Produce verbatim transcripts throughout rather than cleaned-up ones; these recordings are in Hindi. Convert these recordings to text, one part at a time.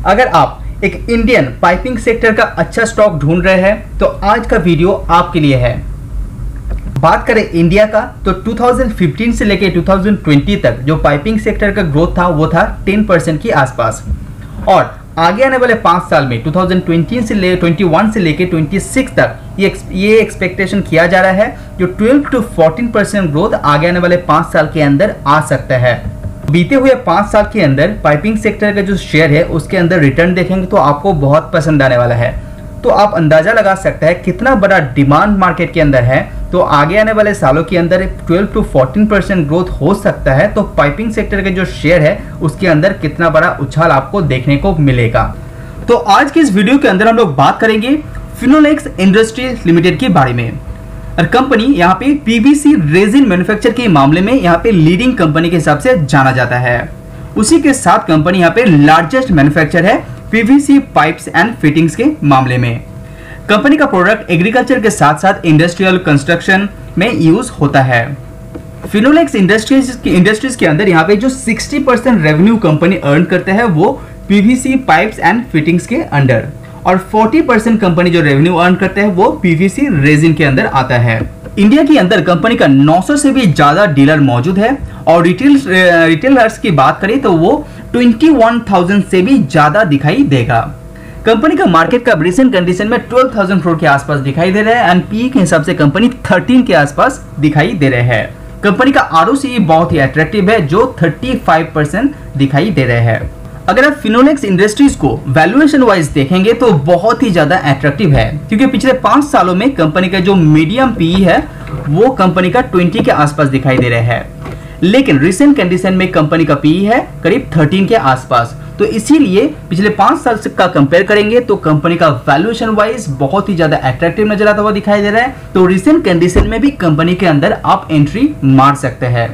अगर आप एक इंडियन पाइपिंग सेक्टर का अच्छा स्टॉक ढूंढ रहे हैं तो आज का वीडियो आपके लिए है। बात करें इंडिया का तो दो हज़ार पंद्रह से लेकर दो हज़ार बीस तक जो पाइपिंग सेक्टर का ग्रोथ था वो था दस परसेंट के आसपास, और आगे आने वाले पाँच साल में दो हज़ार बीस से ले इक्कीस से लेकर छब्बीस तक ये ये एक्सपेक्टेशन किया जा रहा है जो बारह टू चौदह परसेंट ग्रोथ आगे आने वाले पाँच साल के अंदर आ सकता है। बीते हुए पाँच साल के अंदर पाइपिंग सेक्टर का जो शेयर है उसके अंदर रिटर्न देखेंगे तो आपको बहुत पसंद आने वाला है। तो आप अंदाजा लगा सकते हैं कितना बड़ा डिमांड मार्केट के अंदर है, तो आगे आने वाले सालों के अंदर बारह टू चौदह परसेंट ग्रोथ हो सकता है। तो पाइपिंग सेक्टर का जो शेयर है उसके अंदर कितना बड़ा उछाल आपको देखने को मिलेगा। तो आज के इस वीडियो के अंदर हम लोग बात करेंगे फिनोलेक्स इंडस्ट्रीज लिमिटेड के बारे में। और कंपनी यहाँ पे पीवीसी रेजिन मैन्युफैक्चर के मामले में यहाँ पे लीडिंग कंपनी के हिसाब से जाना जाता है। उसी के साथ कंपनी यहाँ पे लार्जेस्ट मैन्युफैक्चर है पीवीसी पाइप्स एंड फिटिंग्स के मामले में। कंपनी का प्रोडक्ट एग्रीकल्चर के साथ साथ इंडस्ट्रियल कंस्ट्रक्शन में यूज होता है। फिनोलेक्स इंडस्ट्रीज इंडस्ट्रीज के अंदर यहाँ पे जो साठ परसेंट रेवेन्यू कंपनी अर्न करते हैं वो पीवीसी पाइप्स एंड फिटिंग्स के अंडर, और चालीस परसेंट कंपनी जो रेवेन्यू अर्न करते हैं वो पीवीसी रेजिन के अंदर आता है। इंडिया के अंदर कंपनी का नौ सौ से भी ज्यादा डीलर मौजूद है, और रिटेल रिटेलर्स की बात करें तो वो इक्कीस हज़ार से भी ज्यादा दिखाई देगा। कंपनी का मार्केट का रिसेंट कंडीशन में बारह हज़ार करोड़ के आसपास दिखाई दे रहा है, एंड पी के हिसाब से कंपनी तेरह के आसपास दिखाई दे रहे हैं। कंपनी का आरओसी बहुत ही अट्रैक्टिव है जो पैंतीस परसेंट दिखाई दे रहे हैं। अगर आप फिनोलेक्स इंडस्ट्रीज को वैल्यूएशन वाइज देखेंगे तो बहुत ही ज्यादा अट्रैक्टिव है, क्योंकि पिछले पांच सालों में कंपनी का जो मीडियम पीई है वो कंपनी का बीस के आसपास दिखाई दे रहा है, लेकिन रिसेंट कंडीशन में कंपनी का पीई है करीब तेरह के आसपास। तो इसीलिए पिछले पांच साल से का कंपेयर करेंगे तो कंपनी का वैल्यूएशन वाइज बहुत ही ज्यादा अट्रैक्टिव नजर आता हुआ दिखाई दे रहा है। तो रिसेंट कंडीशन में भी कंपनी के अंदर आप एंट्री मार सकते हैं।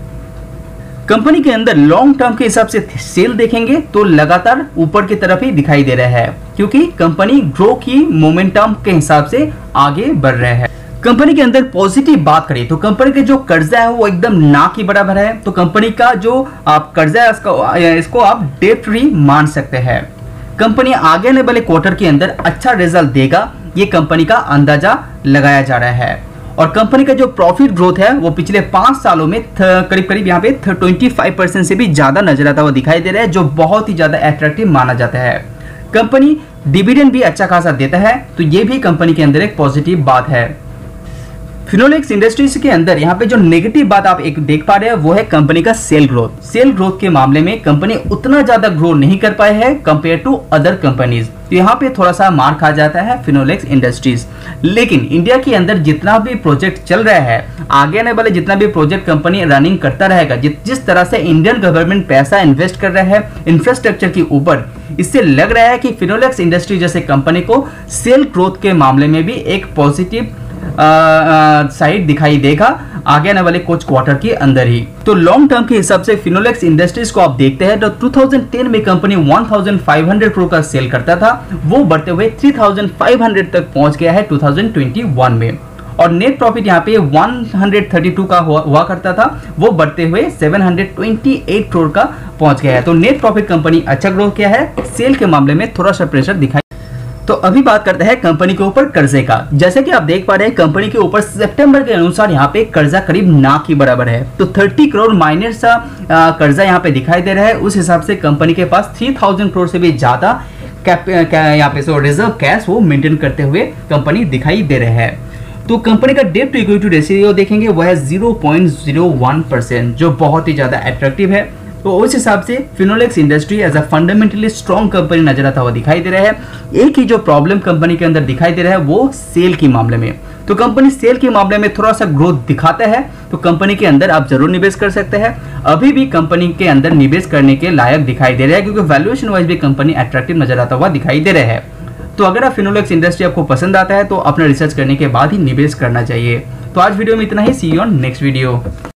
कंपनी के अंदर लॉन्ग टर्म के हिसाब से सेल देखेंगे तो लगातार ऊपर की तरफ ही दिखाई दे रहा है, क्योंकि कंपनी ग्रो की मोमेंटम के हिसाब से आगे बढ़ रहा है। कंपनी के अंदर पॉजिटिव बात करें तो कंपनी के जो कर्जा है वो एकदम ना के बराबर है। तो कंपनी का जो आप कर्जा है इसको, इसको आप डेट फ्री मान सकते हैं। कंपनी आगे आने वाले क्वार्टर के अंदर अच्छा रिजल्ट देगा, ये कंपनी का अंदाजा लगाया जा रहा है। और कंपनी का जो प्रॉफिट ग्रोथ है वो पिछले पांच सालों में करीब करीब यहाँ पे पच्चीस परसेंट से भी ज्यादा नजर आता हुआ दिखाई दे रहा है, जो बहुत ही ज्यादा अट्रैक्टिव माना जाता है। कंपनी डिविडेंड भी अच्छा खासा देता है, तो ये भी कंपनी के अंदर एक पॉजिटिव बात है। फिनोलेक्स इंडस्ट्रीज के अंदर यहाँ पे जो नेगेटिव बात आप एक देख पा रहे हैं वो है कंपनी का सेल ग्रोथ। सेल ग्रोथ के मामले में कंपनी उतना ज्यादा ग्रो नहीं कर पाए है कंपेयर टू अदर कंपनीज, तो यहाँ पे थोड़ा सा मार खा जाता है फिनोलेक्स इंडस्ट्रीज। लेकिन इंडिया के अंदर जितना भी प्रोजेक्ट चल रहा है, आगे आने वाले जितना भी प्रोजेक्ट कंपनी रनिंग करता रहेगा, जि, जिस तरह से इंडियन गवर्नमेंट पैसा इन्वेस्ट कर रहा है इंफ्रास्ट्रक्चर के ऊपर, इससे लग रहा है कि फिनोलेक्स इंडस्ट्री जैसे कंपनी को सेल ग्रोथ के मामले में भी एक पॉजिटिव साइड दिखाई देगा आगे आने वाले कुछ क्वार्टर के अंदर ही। तो लॉन्ग टर्म के हिसाब से फिनोलेक्स इंडस्ट्रीज को आप देखते हैं तो दो हज़ार दस में कंपनी पंद्रह सौ करोड़ का सेल करता था, वो बढ़ते हुए तीन हज़ार पाँच सौ तक पहुंच गया है दो हज़ार इक्कीस में। और नेट प्रॉफिट यहाँ पे एक सौ बत्तीस का हुआ, हुआ करता था, वो बढ़ते हुए सात सौ अट्ठाईस करोड़ का पहुंच गया है। तो नेट प्रॉफिट कंपनी अच्छा ग्रोथ किया है, सेल के मामले में थोड़ा सा प्रेशर दिखाई। तो अभी बात करते हैं कंपनी के ऊपर कर्जे का। जैसे कि आप देख पा रहे हैं कंपनी के ऊपर सितंबर के अनुसार यहाँ पे कर्जा करीब ना के बराबर है, तो तीस करोड़ माइनस सा कर्जा यहाँ पे दिखाई दे रहा है। उस हिसाब से कंपनी के पास तीन हज़ार करोड़ से भी ज्यादा कैप यहाँ पे सो रिजर्व कैश वो मेंटेन करते हुए कंपनी दिखाई दे रहे हैं। तो कंपनी का डेट टू इक्विटी रेशियो देखेंगे वह है zero point zero one percent, जो बहुत ही ज्यादा अट्रैक्टिव है। तो उस हिसाब से Finolex industry as a fundamentally strong company नजर आता हुआ दिखाई दे रहा है। एक ही जो प्रॉब्लम कंपनी के अंदर दिखाई दे रहा है वो सेल के मामले में। तो कंपनी सेल के मामले में थोड़ा सा ग्रोथ दिखाता है, तो कंपनी के अंदर आप जरूर निवेश कर सकते हैं। अभी भी कंपनी के अंदर निवेश करने के लायक दिखाई दे रहा है, क्योंकि वैल्यूएशन वाइज भी कंपनी अट्रैक्टिव नजर आता हुआ दिखाई दे रहा है। तो अगर आप फिनोलेक्स इंडस्ट्री आपको पसंद आता है तो अपना रिसर्च करने के बाद ही निवेश करना चाहिए। तो आज वीडियो में इतना ही, see you on next video.